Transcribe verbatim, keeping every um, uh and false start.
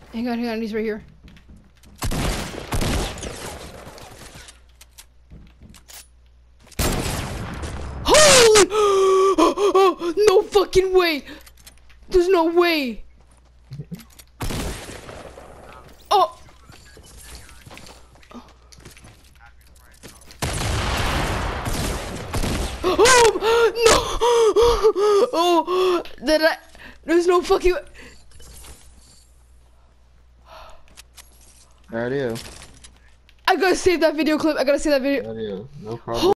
Hang on, hang on, he's right here. Holy! No fucking way! There's no way! Oh! Oh! No! Oh! That I... There's no fucking... There it is. I gotta save that video clip. I gotta save that video. There it is. No problem.